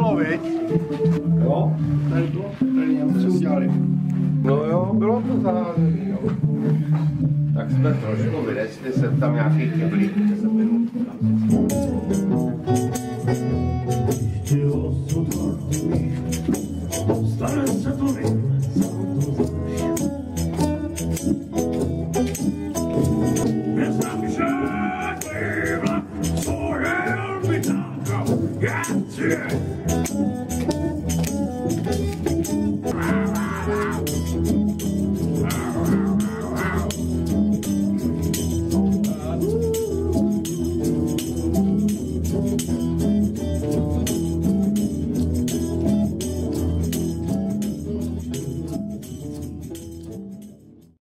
bylo, viď? Jo? Tady to? Tady Němci udělali. No jo, bylo to zaházený, jo. Tak jsme trošku vylezli, jsem tam nějaký kyblík 10 minut.